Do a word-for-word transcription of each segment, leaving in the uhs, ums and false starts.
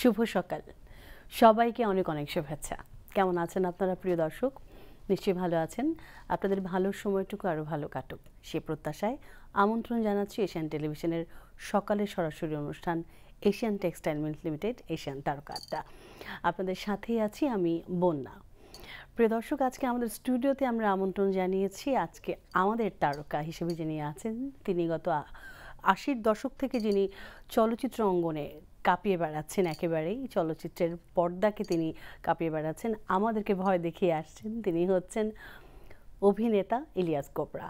শুভ সকাল সবাইকে অনেক অনেক শুভেচ্ছা। কেমন আছেন আপনারা প্রিয় দর্শক? নিশ্চয়ই ভালো আছেন। আপনাদের ভালো সময়টুকু আরও ভালো কাটুক সে প্রত্যাশায় আমন্ত্রণ জানাচ্ছি এশিয়ান টেলিভিশনের সকালের সরাসরি অনুষ্ঠান Asian textile mills limited Asian তারকা আড্ডা। আপনাদের সাথেই আছি আমি বন্যা। প্রিয় দর্শক, আজকে আমাদের স্টুডিওতে আমরা আমন্ত্রণ জানিয়েছি আজকে আমাদের তারকা হিসেবে যিনি আছেন, তিনি গত আশির দশক থেকে যিনি চলচ্চিত্র অঙ্গনে কাঁপিয়ে বেড়াচ্ছেন, একেবারেই চলচ্চিত্রের পর্দাকে তিনি কাঁপিয়ে বেড়াচ্ছেন, আমাদেরকে ভয় দেখিয়ে আসছেন। তিনি হচ্ছেন অভিনেতা ইলিয়াস কোবরা।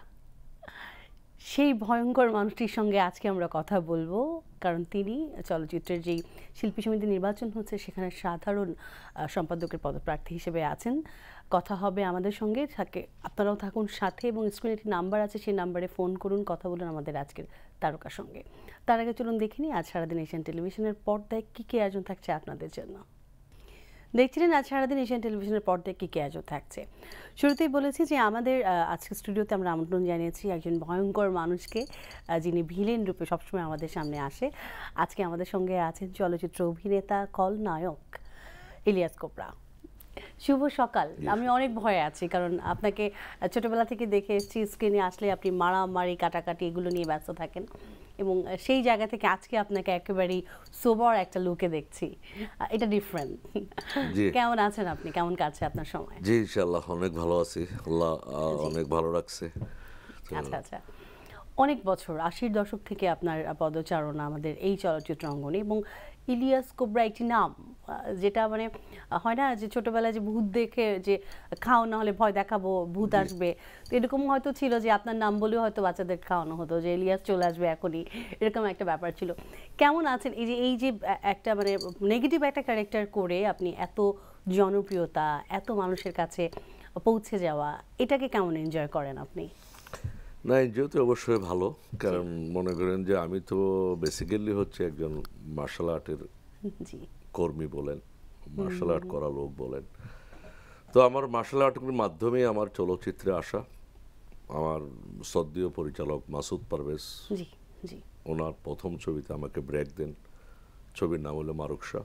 সেই ভয়ঙ্কর মানুষটির সঙ্গে আজকে আমরা কথা বলবো, কারণ তিনি চলচ্চিত্রের যেই শিল্পী সমিতি নির্বাচন হচ্ছে সেখানে সাধারণ সম্পাদকের পদপ্রার্থী হিসেবে আছেন। কথা হবে আমাদের সঙ্গে, থাকে আপনারাও থাকুন সাথে, এবং স্ক্রিনে একটি নাম্বার আছে, সেই নাম্বারে ফোন করুন, কথা বলুন আমাদের আজকের তারকার সঙ্গে। তার আগে চলুন দেখিনি আজ সারাদিন এশিয়ান টেলিভিশনের পর্দায় কী কী আয়োজন থাকছে আপনাদের জন্য। দেখছিলেন আজ সারাদিন এশিয়ান টেলিভিশনের পর্দায় কী কী আয়োজন থাকছে। শুরুতেই বলেছি যে আমাদের আজকে স্টুডিওতে আমরা আমন্ত্রণ জানিয়েছি একজন ভয়ঙ্কর মানুষকে, যিনি ভিলেন রূপে সবসময় আমাদের সামনে আসে। আজকে আমাদের সঙ্গে আছেন চলচ্চিত্র অভিনেতা, খলনায়ক ইলিয়াস কোবরা। শুভ সকাল। আমি অনেক ভয়ে আছি, কারণ আপনাকে ছোটবেলা থেকে দেখে এসেছি, স্ক্রিনে আসলে আপনি মারামারি কাটাকাটি এগুলো নিয়ে ব্যস্ত থাকেন, এবং সেই জায়গা থেকে আজকে আপনাকে একেবারেই সোবার একটা লুকে দেখছি। এটা ডিফারেন্ট। কেমন আছেন আপনি? কেমন কাটছে আপনার সময়? জি ইনশাআল্লাহ অনেক ভালো আছি, আল্লাহ অনেক ভালো রাখছে। আচ্ছা আচ্ছা, অনেক বছর আশির দশক থেকে আপনার পদচারণা আমাদের এই চলচ্চিত্র অঙ্গনে, এবং ইলিয়াস কোবরা একটি নাম, যেটা মানে হয় না যে ছোটবেলায় যে ভূত দেখে যে খাও না হলে ভয় দেখাবো, ভূত আসবে, তো এরকম হয়তো ছিল যে আপনার নাম বলেও হয়তো বাচ্চাদের খাওয়ানো হতো যে ইলিয়াস চলে আসবে এখনই, এরকম একটা ব্যাপার ছিল। কেমন আছেন এই যে এই যে একটা মানে নেগেটিভ একটা ক্যারেক্টার করে আপনি এত জনপ্রিয়তা, এত মানুষের কাছে পৌঁছে যাওয়া, এটাকে কেমন এনজয় করেন আপনি? না, এনজয় তো অবশ্যই ভালো, কারণ মনে করেন যে আমি তো বেসিক্যালি হচ্ছে একজন মার্শাল আর্টের কর্মী বলেন, মার্শাল আর্ট করা লোক বলেন। তো আমার মার্শাল আর্টের মাধ্যমে আমার চলচ্চিত্রে আসা, আমার শ্রদ্ধেয় পরিচালক মাসুদ পারভেজ, ওনার প্রথম ছবিতে আমাকে ব্রেক দেন। ছবির নাম হলো মারুকসা,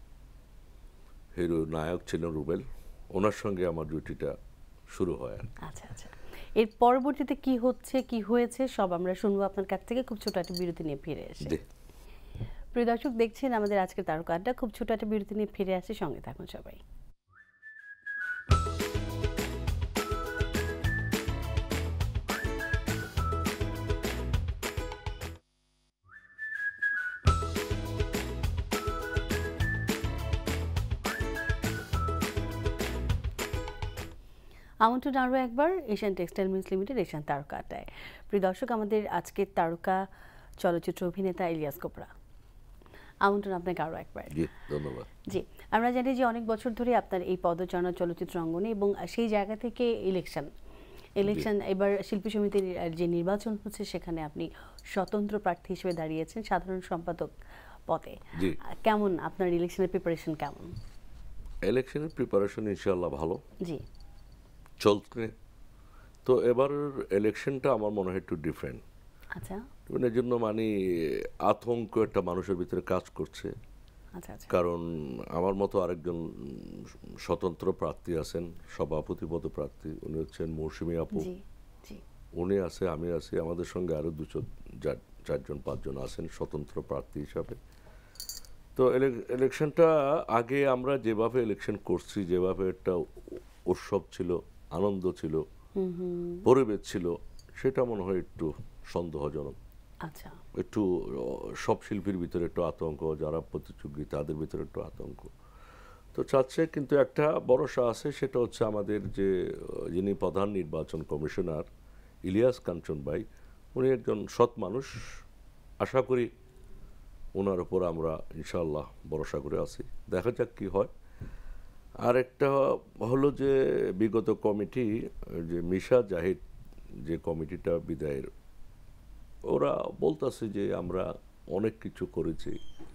হিরো নায়ক ছিলেন রুবেল, ওনার সঙ্গে আমার ডিউটিটা শুরু হয়। আচ্ছা আচ্ছা, এর পরবর্তীতে কি হচ্ছে কি হয়েছে সব আমরা শুনবো আপনার কাছ থেকে। খুব ছোট একটা বিরতি নিয়ে ফিরে এসে, প্রিয় দর্শক দেখছেন আমাদের আজকের তারকা আড্ডা। খুব ছোট একটা বিরতি নিয়ে ফিরে আসি, সঙ্গে থাকুন সবাই। আমন্ত্রণ আরও একবার Asian textile mills limited Asian তারকা আড্ডায়। প্রিয় দর্শক, আমাদের আজকের তারকা চলচ্চিত্র অভিনেতা ইলিয়াস কোবরা। আমন্ত্রণ আপনাকে আরও একবার। জি ধন্যবাদ। জি, আমরা জানি যে অনেক বছর ধরে আপনার এই পদচারণা চলচ্চিত্র অঙ্গনে, এবং সেই জায়গা থেকে ইলেকশন ইলেকশন এবার শিল্পী সমিতির যে নির্বাচন হচ্ছে সেখানে আপনি স্বতন্ত্র প্রার্থী হিসেবে দাঁড়িয়েছেন সাধারণ সম্পাদক পদে। কেমন আপনার ইলেকশনের প্রিপারেশন? কেমন ইলেকশনের প্রিপারেশন? ইনশাআল্লাহ ভালো জি চলছে। তো এবার ইলেকশনটা আমার মনে হয় একটু ডিফারেন্ট। আচ্ছা, এর জন্য মানে আতঙ্ক একটা মানুষের ভিতরে কাজ করছে। আচ্ছা আচ্ছা, কারণ আমার মতো আরেকজন স্বতন্ত্র প্রার্থী আছেন, সভাপতি পদপ্রার্থী, উনি হচ্ছেন মৌসুমী আপু, উনি আছে, আমি আছি, আমাদের সঙ্গে আরও দুশো চারজন পাঁচজন আছেন স্বতন্ত্র প্রার্থী হিসাবে। তো ইলেকশনটা আগে আমরা যেভাবে ইলেকশন করছি, যেভাবে একটা উৎসব ছিল, আনন্দ ছিল, পরিবেশ ছিল, সেটা মনে হয় একটু সন্দেহজনক। আচ্ছা, একটু সব শিল্পীর ভিতরে একটু আতঙ্ক, যারা প্রতিযোগী তাদের ভিতরে একটু আতঙ্ক তো চাচ্ছে। কিন্তু একটা ভরসা আছে, সেটা হচ্ছে আমাদের যে যিনি প্রধান নির্বাচন কমিশনার ইলিয়াস কাঞ্চন ভাই, উনি একজন সৎ মানুষ। আশা করি ওনার উপর আমরা ইনশাআল্লাহ ভরসা করে আছি, দেখা যাক কি হয়। আর একটা হলো যে বিগত কমিটি, যে মিশা জাহিদ যে কমিটিটা বিদায়ের, ওরা বলতেছে যে আমরা অনেক কিছু করেছি।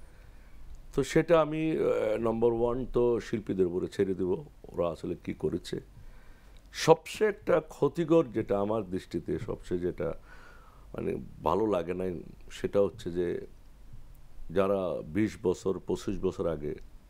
তো সেটা আমি নম্বর ওয়ান তো শিল্পীদের উপরে ছেড়ে দেব, ওরা আসলে কি করেছে। সবচেয়ে একটা ক্ষতিকর যেটা আমার দৃষ্টিতে সবচেয়ে যেটা মানে ভালো লাগে না, সেটা হচ্ছে যে যারা বিশ বছর পঁচিশ বছর আগে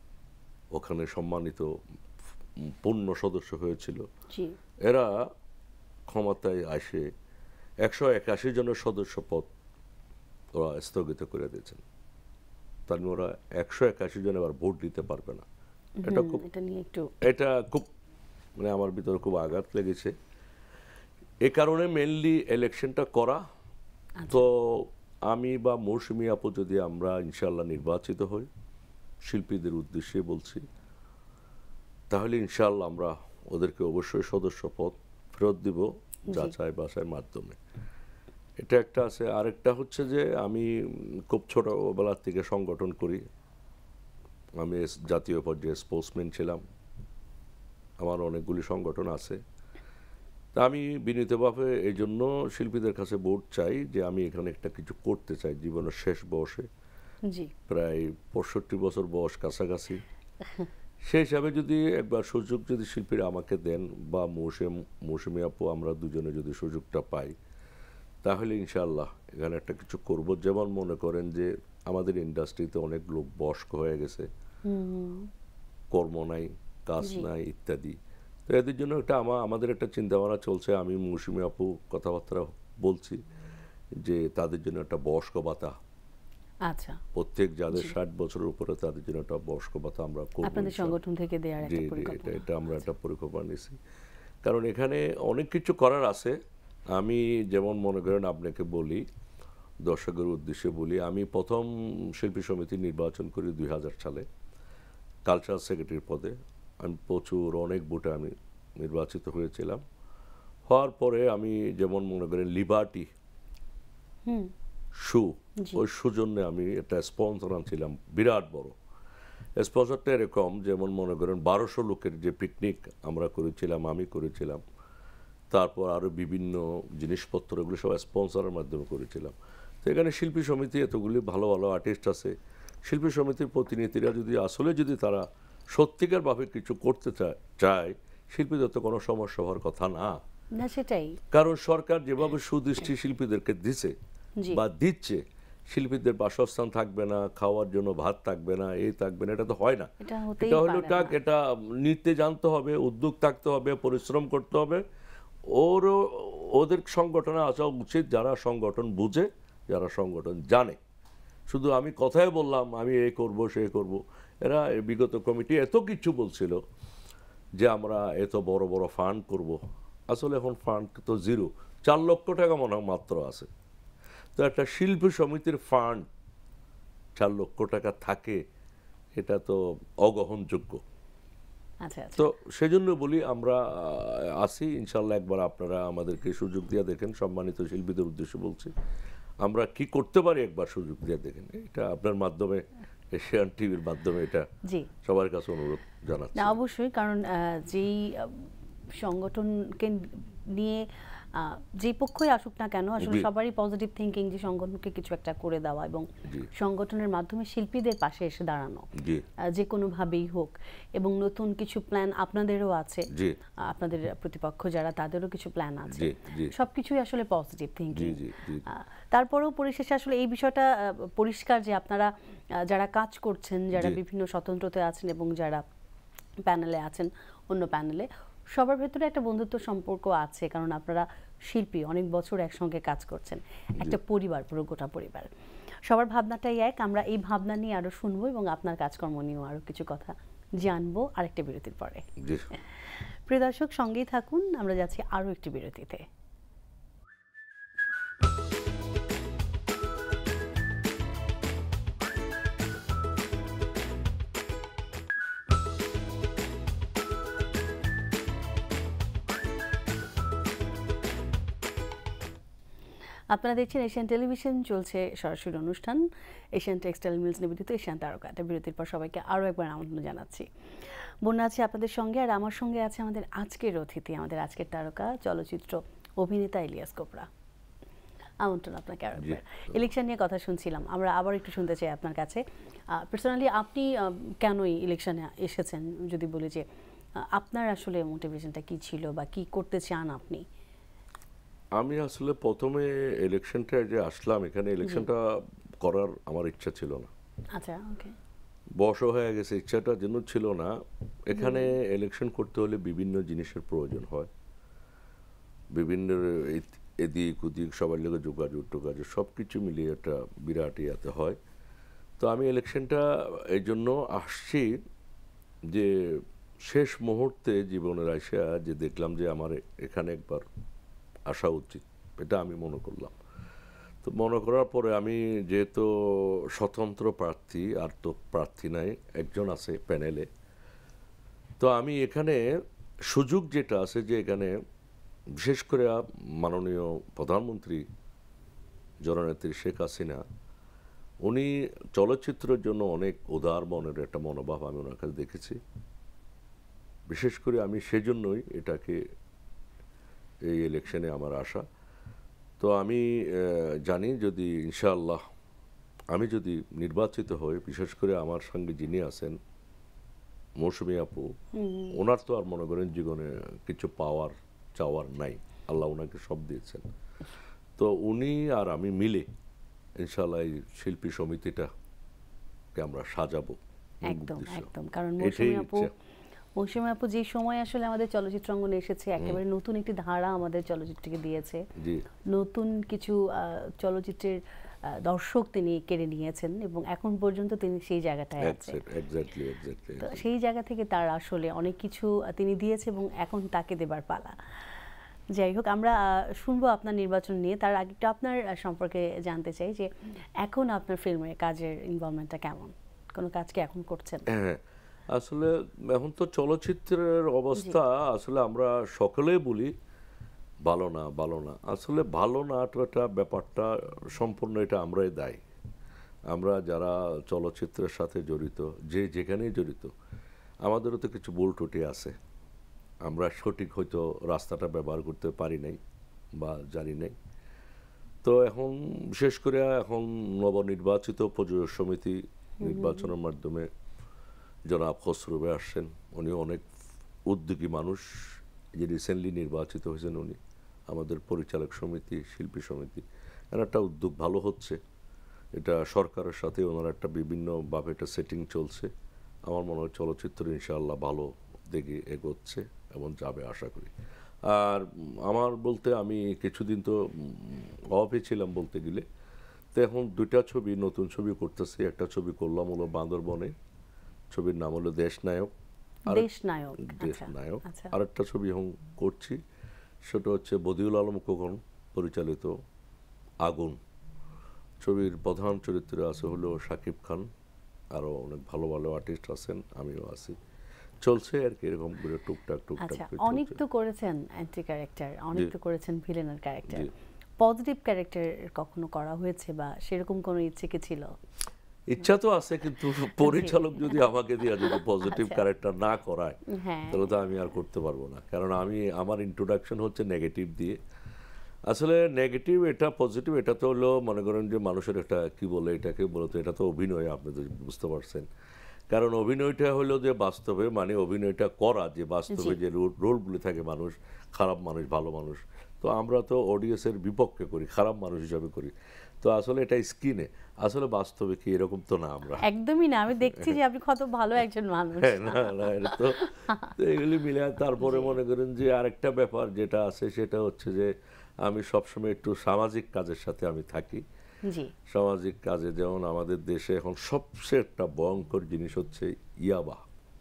ওখানে সম্মানিত পূর্ণ সদস্য হয়েছিল, জি এরা ক্ষমতায় আসে একশো একাশি জনের সদস্য পদ ওরা স্থগিত করে দিয়েছেন। তার মানে ওরা একশো একাশি জন এবার ভোট দিতে পারবে না। এটা খুব এটা নিয়ে একটু এটা খুব মানে আমার ভিতরে খুব আঘাত লেগেছে। এ কারণে মেনলি ইলেকশনটা করা। তো আমি বা মৌসুমী আপু যদি আমরা ইনশাল্লাহ নির্বাচিত হই, শিল্পীদের উদ্দেশ্যে বলছি, তাহলে ইনশাল্লাহ আমরা ওদেরকে অবশ্যই সদস্য পদ ফেরত দিব যাচাই বাছাইয়ের মাধ্যমে। এটা একটা আছে। আরেকটা হচ্ছে যে আমি খুব ছোটবেলার থেকে সংগঠন করি। আমি জাতীয় পর্যায়ে স্পোর্টসম্যান ছিলাম, আমার অনেকগুলি সংগঠন আছে। তা আমি বিনীতভাবে এই জন্য শিল্পীদের কাছে ভোট চাই যে আমি এখানে একটা কিছু করতে চাই জীবনের শেষ বয়সে, জি প্রায় পঁয়ষট্টি বছর বয়স কাছাকাছি। সেই হিসাবে যদি একবার সুযোগ যদি শিল্পীরা আমাকে দেন বা মৌসুম মৌসুমী আপু আমরা দুজনে যদি সুযোগটা পাই, তাহলে ইনশাআল্লাহ এখানে একটা কিছু করব। যেমন মনে করেন যে আমাদের ইন্ডাস্ট্রিতে অনেক লোক বয়স্ক হয়ে গেছে, কর্ম নাই, কাজ নাই ইত্যাদি। তো এদের জন্য একটা আমা আমাদের একটা চিন্তাভাবনা চলছে, আমি মৌসুমী আপু কথাবার্তা বলছি যে তাদের জন্য একটা বয়স্ক ভাতা, আচ্ছা প্রত্যেক যাদের ষাট বছরের উপরে তাদের জন্য একটা বয়স্ক ভাতা আমরা করব আপনাদের সংগঠন থেকে দেওয়ার একটা এটা পরিকল্পনা। এটা আমরা একটা পরিকল্পনা নিয়েছি। কারণ এখানে অনেক কিছু করার আছে। আমি যেমন মনে করেন আপনাকে বলি, দর্শকের উদ্দেশ্যে বলি, আমি প্রথম শিল্পী সমিতি নির্বাচন করি দুই হাজার সালে কালচারাল সেক্রেটারির পদে। আমি প্রচুর অনেক ভোটে আমি নির্বাচিত হয়েছিলাম। হওয়ার পরে আমি যেমন মনে করেন লিবার্টি শু, ওই সুজন্য আমি একটা স্পন্সর আনছিলাম বিরাট বড়। স্পন্সরটা এরকম যেমন মনে করেন বারোশো লোকের যে পিকনিক আমরা করেছিলাম, আমি করেছিলাম। তারপর আরও বিভিন্ন জিনিসপত্র এগুলো সব স্পন্সরের মাধ্যমে করেছিলাম। তো এখানে শিল্পী সমিতি এতগুলি ভালো ভালো আর্টিস্ট আছে, শিল্পী সমিতির প্রতিনিধিরা যদি আসলে যদি তারা সত্যিকারভাবে কিছু করতে চায় চায় শিল্পীদের তো কোনো সমস্যা হওয়ার কথা না। না সেটাই, কারণ সরকার যেভাবে সুদৃষ্টি শিল্পীদেরকে দিছে বা দিচ্ছে, শিল্পীদের বাসস্থান থাকবে না, খাওয়ার জন্য ভাত থাকবে না, এই থাকবে না, এটা তো হয় না। এটা হলো টাক, এটা নিতে জানতে হবে, উদ্যোগ থাকতে হবে, পরিশ্রম করতে হবে। ওরও ওদের সংগঠনে আসা উচিত যারা সংগঠন বুঝে, যারা সংগঠন জানে। শুধু আমি কথাই বললাম আমি এই করব সে করব, এরা বিগত কমিটি এত কিছু বলছিল যে আমরা এত বড় বড় ফান্ড করব, আসলে এখন ফান্ড তো জিরো, চার লক্ষ টাকা মনে হয় মাত্র আছে। তো একটা শিল্পী সমিতির ফান্ড চার লক্ষ টাকা থাকে, এটা তো অগ্রহণযোগ্য। তো সেজন্য বলি আমরা আসি ইনশাল্লাহ, একবার আপনারা আমাদেরকে সুযোগ দিয়ে দেখেন, সম্মানিত শিল্পীদের উদ্দেশ্যে বলছি, আমরা কি করতে পারি একবার সুযোগ দিয়ে দেখেন। এটা আপনার মাধ্যমে, এশিয়ান টিভির মাধ্যমে এটা সবার কাছে অনুরোধ জানাচ্ছি। অবশ্যই, কারণ যেই সংগঠনকে নিয়ে যে পক্ষই আসুক না কেন, আসলে সবারই পজিটিভ থিঙ্কিং যে সংগঠনকে কিছু একটা করে দেওয়া এবং সংগঠনের মাধ্যমে শিল্পীদের পাশে এসে দাঁড়ানো, যে কোনোভাবেই হোক। এবং নতুন কিছু প্ল্যান আপনাদেরও আছে, আপনাদের প্রতিপক্ষ যারা তাদেরও কিছু প্ল্যান আছে, সবকিছুই আসলে পজিটিভ থিঙ্কিং। তারপরেও পরিশেষে আসলে এই বিষয়টা পরিষ্কার যে আপনারা যারা কাজ করছেন, যারা বিভিন্ন স্বতন্ত্রতায় আছেন এবং যারা প্যানেলে আছেন, অন্য প্যানেলে, সবার ভেতরে একটা বন্ধুত্ব সম্পর্ক আছে, কারণ আপনারা শিল্পী, অনেক বছর একসঙ্গে কাজ করছেন, একটা পরিবার, পুরো গোটা পরিবার। সবার ভাবনাটাই এক। আমরা এই ভাবনা নিয়ে আরো শুনবো এবং আপনার কাজকর্ম নিয়েও আরো কিছু কথা জানবো আরেকটা বিরতির পরে। প্রিয় দর্শক, সঙ্গেই থাকুন, আমরা যাচ্ছি আরো একটি বিরতিতে। আপনারা দেখছেন এশিয়ান টেলিভিশন, চলছে সরাসরি অনুষ্ঠান এশিয়ান টেক্সটাইল মিলস নিবেদিত এশিয়ান তারকা আড্ডা। বিরতির পর সবাইকে আরও একবার আমন্ত্রণ জানাচ্ছি। বন্যা আছে আপনাদের সঙ্গে, আর আমার সঙ্গে আছে আমাদের আজকের অতিথি, আমাদের আজকের তারকা চলচ্চিত্র অভিনেতা ইলিয়াস কোবরা। আমন্ত্রণ আপনাকে আরও একবার। ইলেকশন নিয়ে কথা শুনছিলাম, আমরা আবার একটু শুনতে চাই আপনার কাছে। পার্সোনালি আপনি কেনই ইলেকশনে এসেছেন, যদি বলি যে আপনার আসলে মোটিভেশনটা কি ছিল বা কি করতে চান আপনি? আমি আসলে প্রথমে ইলেকশনটা যে আসলাম, এখানে ইলেকশনটা করার আমার ইচ্ছা ছিল না। আচ্ছা, ওকে। বয়স হয়ে গেছে, ইচ্ছাটা যেন ছিল না। এখানে ইলেকশন করতে হলে বিভিন্ন জিনিসের প্রয়োজন হয়, বিভিন্ন এদিক ওদিক সবার লোক যোগাযোগ টোগাযোগ সব কিছু মিলিয়ে একটা বিরাট ইয়াতে হয়। তো আমি ইলেকশনটা এই জন্য আসছি যে শেষ মুহূর্তে জীবনের আসা যে দেখলাম যে আমার এখানে একবার আসা উচিত, এটা আমি মনে করলাম। তো মনে করার পরে আমি যেহেতু স্বতন্ত্র প্রার্থী, আর তো প্রার্থী নাই, একজন আছে প্যানেলে, তো আমি এখানে সুযোগ যেটা আছে যে এখানে বিশেষ করে মাননীয় প্রধানমন্ত্রী জননেত্রী শেখ হাসিনা, উনি চলচ্চিত্রের জন্য অনেক উদার মনের একটা মনোভাব আমি ওনার কাছে দেখেছি। বিশেষ করে আমি সেজন্যই এটাকে এই ইলেকশনে আমার আশা। তো আমি জানি যদি ইনশাআল্লাহ আমি যদি নির্বাচিত হই, বিশেষ করে আমার সঙ্গে যিনি আছেন মৌসুমী আপু, ওনার তো আর মনে করেন জীবনে কিছু পাওয়ার চাওয়ার নাই, আল্লাহ ওনাকে সব দিয়েছেন। তো উনি আর আমি মিলে ইনশাআল্লাহ এই শিল্পী সমিতিটাকে আমরা সাজাবো। একদম একদম, কারণ মৌসুমী আপু মৌসুমী আপু যে সময় আসলে আমাদের চলচ্চিত্র অঙ্গনে এসেছে, একেবারে নতুন একটি ধারা আমাদের চলচ্চিত্রকে দিয়েছে, নতুন কিছু চলচ্চিত্রের দর্শক তিনি কেড়ে নিয়েছেন এবং এখন পর্যন্ত তিনি সেই জায়গাটায় আছেন। এক্স্যাক্টলি এক্স্যাক্টলি তো সেই জায়গা থেকে তার আসলে অনেক কিছু তিনি দিয়েছে এবং এখন তাকে দেবার পালা। যাই হোক, আমরা শুনবো আপনার নির্বাচন নিয়ে। তার আগে একটু আপনার সম্পর্কে জানতে চাই যে এখন আপনার ফিল্মের কাজের ইনভলভমেন্টটা কেমন, কোনো কাজ কি এখন করছেন? হ্যাঁ, আসলে এখন তো চলচ্চিত্রের অবস্থা আসলে আমরা সকলেই বলি ভালো না ভালো না, আসলে ভালো নাটা ব্যাপারটা সম্পূর্ণ এটা আমরাই দায়ী। আমরা যারা চলচ্চিত্রের সাথে জড়িত, যে যেখানেই জড়িত, আমাদেরও তো কিছু ভুল ত্রুটি আছে, আমরা সঠিক হয়তো রাস্তাটা ব্যবহার করতে পারি নাই বা জানি নাই। তো এখন বিশেষ করে এখন নবনির্বাচিত প্রযোজক সমিতি নির্বাচনের মাধ্যমে জনাব খসরু ভাই আসছেন, উনি অনেক উদ্যোগী মানুষ, যে রিসেন্টলি নির্বাচিত হয়েছেন উনি, আমাদের পরিচালক সমিতি, শিল্পী সমিতি, এর একটা উদ্যোগ ভালো হচ্ছে। এটা সরকারের সাথে ওনার একটা বিভিন্নভাবে একটা সেটিং চলছে। আমার মনে হয় চলচ্চিত্র ইনশাআল্লাহ ভালো দিকে এগোচ্ছে এবং যাবে আশা করি। আর আমার বলতে আমি কিছুদিন তো অফে ছিলাম বলতে গেলে, তো এখন দুইটা ছবি, নতুন ছবি করতেছি। একটা ছবি করলাম হলো বান্দরবনে, ছবির নাম হলো দেশ নায়ক। দেশ নায়ক দেশ নায়ক আরেকটা ছবি এখন করছি, সেটা হচ্ছে বদিউল আলম খোকন পরিচালিত আগুন। ছবির প্রধান চরিত্রে আছে হলো শাকিব খান, আরও অনেক ভালো ভালো আর্টিস্ট আছেন, আমিও আছি। চলছে আর কি এরকম করে টুকটাক টুকটাক। অনেক তো করেছেন অ্যান্টি ক্যারেক্টার, অনেক তো করেছেন ভিলেনের ক্যারেক্টার, পজিটিভ ক্যারেক্টার কখনো করা হয়েছে বা সেরকম কোনো ইচ্ছে কি ছিল? ইচ্ছা তো আছে, কিন্তু পরিচালক যদি আমাকে দিয়ে যদি পজিটিভ ক্যারেক্টার না করায় তাহলে তো আমি আর করতে পারবো না, কারণ আমি আমার ইন্ট্রোডাকশন হচ্ছে নেগেটিভ দিয়ে। আসলে নেগেটিভ এটা পজিটিভ এটা তো হলো মনে করেন যে মানুষের একটা কি বলে এটাকে বলতো, এটা তো অভিনয়, আপনি তো বুঝতে পারছেন। কারণ অভিনয়টা হলো যে বাস্তবে, মানে অভিনয়টা করা যে বাস্তবে যে রোলগুলি থাকে, মানুষ খারাপ মানুষ ভালো মানুষ, তো আমরা তো অডিয়েন্সের বিপক্ষে করি, খারাপ মানুষ হিসাবে করি। তো আসলে এটা স্ক্রিনে, আসলে বাস্তবে কি এরকম তো না, আমরা একদমই না। আমি দেখছি যে আপনি কত ভালো একজন মানুষ। না না, এটা তো এগুলি মিলে। তারপরে মনে করেন যে আরেকটা ব্যাপার যেটা আছে সেটা হচ্ছে যে আমি সবসময় একটু সামাজিক কাজের সাথে আমি থাকি। সামাজিক কাজে যেমন আমাদের দেশে এখন সবচেয়ে একটা ভয়ঙ্কর জিনিস হচ্ছে ইয়াবা।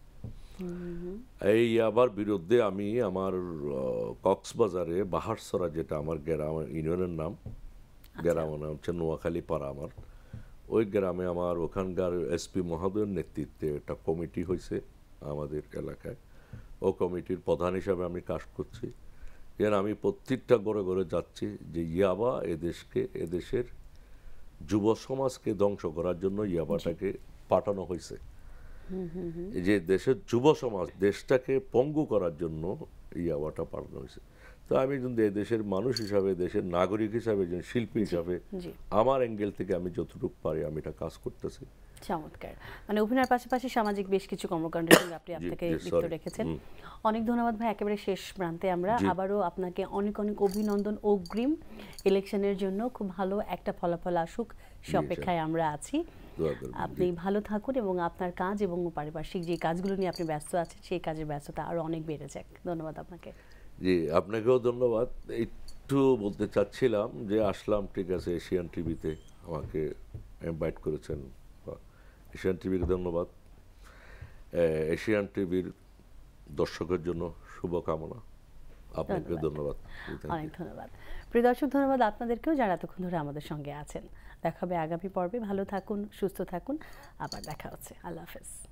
এই ইয়াবার বিরুদ্ধে আমি আমার কক্সবাজারে বাহারসরা, যেটা আমার গ্রাম ইউনিয়নের নাম, গ্রামের নাম হচ্ছে নোয়াখালী পাড়া আমার, ওই গ্রামে আমার ওখানকার এসপি মহোদয়ের নেতৃত্বে একটা কমিটি হয়েছে আমাদের এলাকায়। ও কমিটির প্রধান হিসাবে আমি কাজ করছি। যেন আমি প্রত্যেকটা ঘরে ঘরে যাচ্ছি যে ইয়াবা এদেশকে, এদেশের যুব সমাজকে ধ্বংস করার জন্য ইয়াবাটাকে পাঠানো হয়েছে। এই যে দেশের যুব সমাজ, দেশটাকে পঙ্গু করার জন্য ইয়াবাটা পাঠানো হয়েছে। তো আমি কিন্তু এই দেশের মানুষ হিসাবে, দেশের নাগরিক হিসাবে, শিল্পী হিসাবে আমার অ্যাঙ্গেল থেকে আমি যতটুকু পারি আমি এটা কাজ করতেছি। চমৎকার। মানে অভিনয়ের পাশাপাশি সামাজিক বেশ কিছু কর্মকাণ্ডের সঙ্গে আপনি আপনাকে লিপ্ত রেখেছেন। অনেক ধন্যবাদ ভাই। একেবারে শেষ প্রান্তে আমরা আবারও আপনাকে অনেক অনেক অভিনন্দন অগ্রিম ইলেকশনের জন্য। খুব ভালো একটা ফলাফল আসুক সে অপেক্ষায় আমরা আছি। দোয়া করবেন। আপনি ভালো থাকুন এবং আপনার কাজ এবং পারিপার্শ্বিক যে কাজগুলো নিয়ে আপনি ব্যস্ত আছেন সেই কাজের ব্যস্ততা আরো অনেক বেড়ে যাক। ধন্যবাদ আপনাকে। জি, আপনাকেও ধন্যবাদ। একটু বলতে চাচ্ছিলাম যে আসলাম, ঠিক আছে, এশিয়ান টিভিতে আমাকে ইনভাইট করেছেন, এশিয়ান টিভিকে ধন্যবাদ। এশিয়ান টিভির দর্শকের জন্য শুভকামনা। আপনাকে ধন্যবাদ। অনেক ধন্যবাদ। প্রিয় দর্শক, ধন্যবাদ আপনাদেরকেও যারা এতক্ষণ ধরে আমাদের সঙ্গে আছেন। দেখা হবে আগামী পর্বে। ভালো থাকুন, সুস্থ থাকুন, আবার দেখা হচ্ছে। আল্লাহ হাফেজ।